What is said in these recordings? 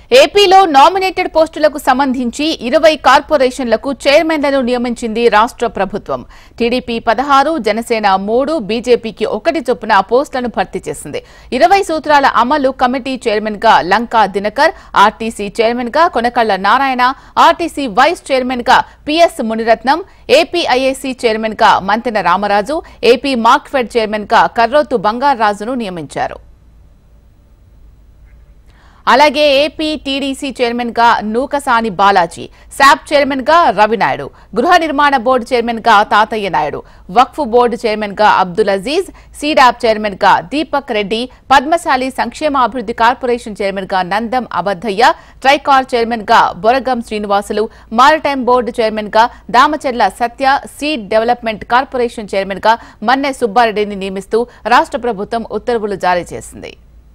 ఏపీలో నామినేటెడ్ పోస్టులకు సంబంధించి 20 కార్పొరేషన్లకు చైర్మన్లను నియమించింది రాష్ట్ర ప్రభుత్వం. టీడీపీ 16, జనసేన 3, బీజేపీకి 1 చొప్పున పోస్టులను భర్తీ చేసింది. 20 సూత్రాల అమలు కమిటీ చైర్మన్ గా లంకా దినకర్, ఆర్టీసీ చైర్మన్ గా Konakalla Narayana, RTC vice chairman గా పిఎస్ మునిరత్నం, ఏపీఐఏసీ చైర్మన్ గా మంతెన రామరాజు, ఏపీ మార్క్ఫెడ్ చైర్మన్ గా కర్రోతు బంగారాజును నియమించారు. అలాగే ఏపీ టీడీసీ చైర్మన్ గా నూకసాని బాలాజీ, శాప్ చైర్మన్ గా రవినాయుడు, గృహ నిర్మాణ బోర్డు చైర్మన్ గా తాతయ్య నాయుడు, వక్ఫ్ బోర్డు చైర్మన్ గా అబ్దుల్ అజీజ్, సీడాప్ చైర్మన్ గా దీపక్ రెడ్డి, పద్మశాలి సంక్షేమాభివృద్ధి కార్పొరేషన్ చైర్మన్ గా నందం అబద్దయ్య, ట్రైకార్ చైర్మన్ గా Boragam Srinivasulu, maritime board chairman గా Damacharla Satya, seed development corporation chairman గా మన్నె సుబ్బారెడ్డిని నియమిస్తూ రాష్ట్ర ప్రభుత్వం ఉత్తర్వులు జారీ చేసింది.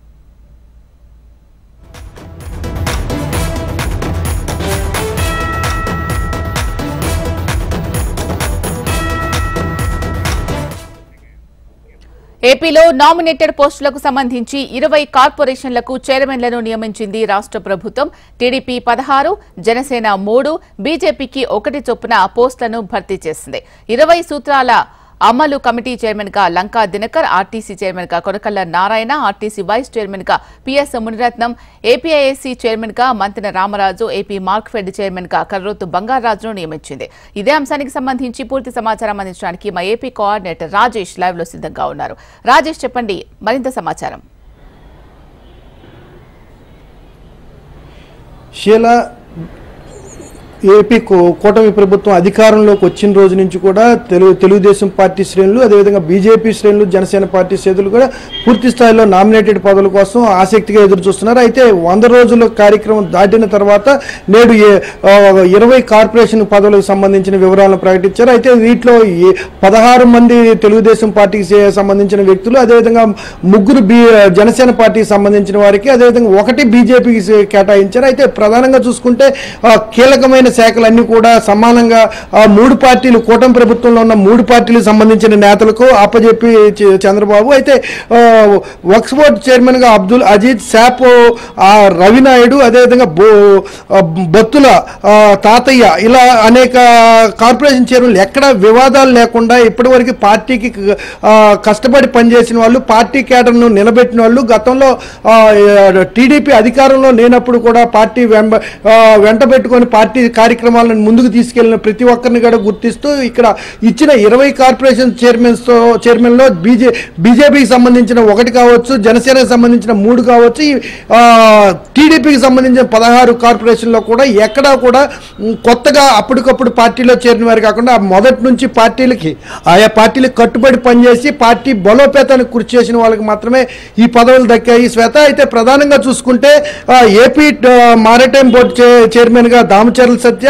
ఏపీలో నామినేటెడ్ పోస్టులకు సంబంధించి 20 కార్పొరేషన్లకు చైర్మన్లను నియమించింది రాష్ట్ర ప్రభుత్వం. టీడీపీ 16, జనసేన 3, బీజేపీకి 1 చొప్పున పోస్టులను భర్తీ చేసింది. 20 సూత్రాల అమలు కమిటీ చైర్మన్ గా లంకా దినకర్, ఆర్టీసీ చైర్మన్ గా Konakalla Narayana, RTC vice chairman గా పిఎస్ మునిరత్నం, ఏపీఐఏసీ చైర్మన్ గా మంతెన రామరాజు, ఏపీ మార్క్ఫెడ్ చైర్మన్ గా కర్రోతు బంగారాజును నియమించింది. ఇదే అంశానికి సంబంధించి పూర్తి సమాచారం అందించడానికి మా ఏపీ కోఆర్డినేటర్ రాజేష్ లైవ్ లో సిద్ధంగా ఉన్నారు. రాజేష్, చెప్పండి మరింత సమాచారం. ఏపీ కూటమి ప్రభుత్వం అధికారంలోకి వచ్చిన రోజు నుంచి కూడా తెలుగుదేశం పార్టీ శ్రేణులు, అదేవిధంగా బీజేపీ శ్రేణులు, జనసేన పార్టీ శ్రేణులు కూడా పూర్తి స్థాయిలో నామినేటెడ్ పదవుల కోసం ఆసక్తిగా ఎదురు చూస్తున్నారు. అయితే 100 రోజుల కార్యక్రమం దాటిన తర్వాత నేడు 20 కార్పొరేషన్ పదవులకు సంబంధించిన వివరాలను ప్రకటించారు. అయితే వీటిలో 16 మంది తెలుగుదేశం పార్టీకి సంబంధించిన వ్యక్తులు, అదేవిధంగా 3 జనసేన పార్టీకి సంబంధించిన వారికి, అదేవిధంగా 1 బీజేపీకి కేటాయించారు. అయితే ప్రధానంగా చూసుకుంటే కీలకమైన శాఖలన్నీ కూడా సమానంగా 3 పార్టీలు, కూటమి ప్రభుత్వంలో ఉన్న 3 పార్టీలకు సంబంధించిన నేతలకు అప్పజెప్పి చంద్రబాబు. అయితే వక్ఫ్ బోర్డు చైర్మన్ గా అబ్దుల్ అజీజ్, శాప్ రవినాయుడు, అదేవిధంగా బత్తుల తాతయ్య, ఇలా అనేక కార్పొరేషన్ చైర్మన్లు ఎక్కడ వివాదాలు లేకుండా ఇప్పటివరకు పార్టీకి కష్టపడి పనిచేసిన వాళ్ళు, పార్టీ కేడర్ను నిలబెట్టిన వాళ్ళు, గతంలో టీడీపీ అధికారంలో లేనప్పుడు కూడా పార్టీ వెంట పెట్టుకొని పార్టీ కార్యక్రమాలను ముందుకు తీసుకెళ్లిన ప్రతి ఒక్కరిని కూడా గుర్తిస్తూ ఇక్కడ ఇచ్చిన 20 కార్పొరేషన్ చైర్మన్లో బీజేపీకి సంబంధించిన 1 కావచ్చు, జనసేనకు సంబంధించిన 3 కావచ్చు, టీడీపీకి సంబంధించిన 16 కార్పొరేషన్లో కూడా ఎక్కడా కూడా కొత్తగా అప్పటికప్పుడు పార్టీలో చేరిన వారు కాకుండా మొదటి నుంచి ఆయా పార్టీలకు కట్టుబడి పనిచేసి పార్టీ బలోపేతానికి కృషి చేసిన వాళ్ళకి మాత్రమే ఈ పదవులు దక్కాయి. శ్వేత, అయితే ప్రధానంగా చూసుకుంటే ఏపీ మారిటైమ్ బోర్డు చైర్మన్ గా దామచర్ల సత్య,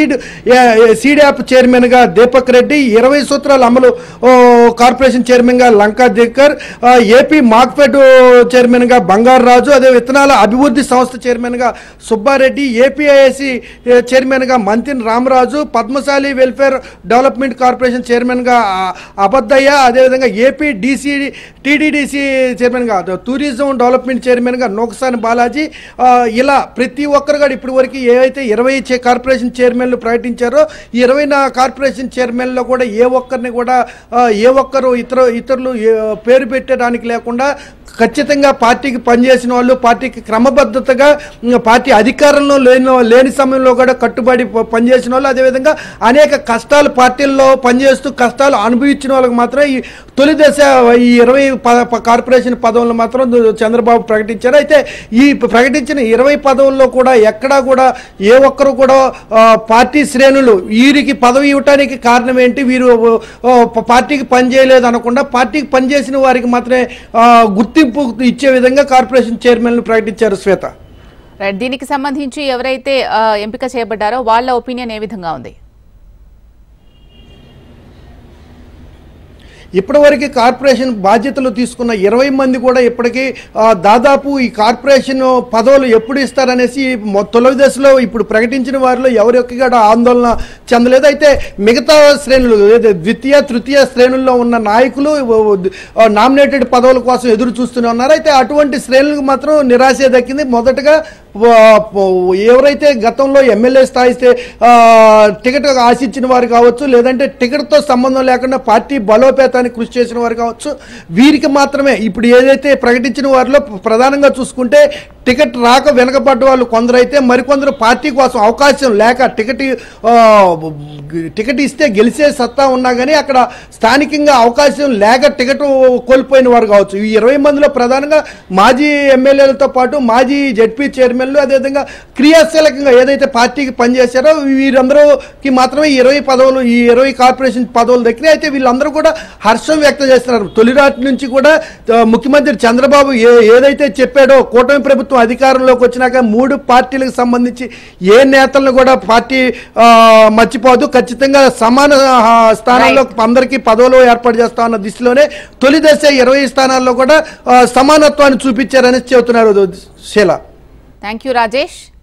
సీడ్ యాప్ చైర్మన్ గా దీపక్ రెడ్డి, 20 సూత్రాల అమలు కార్పొరేషన్ చైర్మన్ గా లంకా దిక్కర్, ఏపీ మార్క్ఫెడ్ చైర్మన్ గా బంగారాజు, అదే విత్తనాల అభివృద్ధి సంస్థ చైర్మన్ గా సుబ్బారెడ్డి, ఏపీఐఏసీ చైర్మన్ గా Mantena Ramaraju, Padmashali welfare development corporation chairman గా అబద్దయ్య, అదేవిధంగా ఏపీ టీడీడీసీ చైర్మన్ గా టూరిజం డెవలప్మెంట్ చైర్మన్ గా నూకసాని బాలాజీ, ఇలా ప్రతి ఒక్కరు కూడా ఇప్పటి వరకు ఏవైతే 20 కార్పొరేషన్ చైర్మన్లు ప్రకటించారో ఈ 20 కార్పొరేషన్ చైర్మన్లో కూడా ఏ ఒక్కరు ఇతరులు పేరు పెట్టడానికి లేకుండా ఖచ్చితంగా పార్టీకి పనిచేసిన వాళ్ళు, పార్టీకి క్రమబద్ధతగా పార్టీ అధికారంలో లేని సమయంలో కూడా కట్టుబడి పనిచేసిన వాళ్ళు, అదేవిధంగా అనేక కష్టాలు పార్టీల్లో పనిచేస్తూ కష్టాలు అనుభవించిన వాళ్ళకి మాత్రం ఈ తొలి దశ ఈ 20 కార్పొరేషన్ పదవులను మాత్రం చంద్రబాబు ప్రకటించారు. అయితే ఈ ప్రకటించిన 20 పదవుల్లో కూడా ఎక్కడా కూడా ఏ ఒక్కరు కూడా పార్టీ శ్రేణులు వీరికి పదవి ఇవ్వటానికి కారణం ఏంటి, వీరు పార్టీకి పనిచేయలేదు అనకుండా పార్టీకి పనిచేసిన వారికి మాత్రమే గుర్తింపు ఇచ్చే విధంగా కార్పొరేషన్ చైర్మన్లు ప్రకటించారు. శ్వేత, దీనికి సంబంధించి ఎవరైతే ఎంపిక చేయబడ్డారో వాళ్ళ ఒపీనియన్ ఏ విధంగా ఉంది? ఇప్పటివరకు కార్పొరేషన్ బాధ్యతలు తీసుకున్న 20 మంది కూడా ఇప్పటికీ దాదాపు ఈ కార్పొరేషన్ పదవులు ఎప్పుడు ఇస్తారనేసి తొలి దశలో ఇప్పుడు ప్రకటించిన వారిలో ఎవరికి కూడా ఆందోళన చెందలేదు. అయితే మిగతా శ్రేణులు ద్వితీయ తృతీయ శ్రేణుల్లో ఉన్న నాయకులు నామినేటెడ్ పదవుల కోసం ఎదురు చూస్తూనే ఉన్నారు. అయితే అటువంటి శ్రేణులకు మాత్రం నిరాశ దక్కింది. మొదటగా ఎవరైతే గతంలో ఎమ్మెల్యే స్థాయి టికెట్ ఆశించిన వారు కావచ్చు, లేదంటే టికెట్తో సంబంధం లేకుండా పార్టీ బలోపేతానికి కృషి చేసిన వారు కావచ్చు, వీరికి మాత్రమే ఇప్పుడు ఏదైతే ప్రకటించిన వారిలో ప్రధానంగా చూసుకుంటే టికెట్ రాక వెనకబడ్డ వాళ్ళు కొందరైతే, మరికొందరు పార్టీ కోసం అవకాశం లేక టికెట్ ఇస్తే గెలిచే సత్తా ఉన్నా కానీ అక్కడ స్థానికంగా అవకాశం లేక టికెట్ కోల్పోయిన వారు కావచ్చు. ఈ 20 మందిలో ప్రధానంగా మాజీ ఎమ్మెల్యేలతో పాటు మాజీ జడ్పీ చైర్మన్లు, అదేవిధంగా క్రియాశీలకంగా ఏదైతే పార్టీకి పనిచేశారో వీరందరూకి మాత్రమే ఈ 20 కార్పొరేషన్ పదవులు దక్కినాయి. అయితే వీళ్ళందరూ కూడా హర్షం వ్యక్తం చేస్తున్నారు. తొలిరాటి నుంచి కూడా ముఖ్యమంత్రి చంద్రబాబు ఏదైతే చెప్పాడో, కూటమి ప్రభుత్వం అధికారంలోకి వచ్చినాక 3 పార్టీలకు సంబంధించి ఏ నేతలను కూడా పార్టీ మర్చిపోదు, ఖచ్చితంగా సమాన స్థానాల్లో అందరికీ పదవులు ఏర్పాటు చేస్తా అన్న దిశలోనే తొలి దశ 20 స్థానాల్లో కూడా సమానత్వాన్ని చూపించారని చెబుతున్నారు శీల. Thank you Rajesh.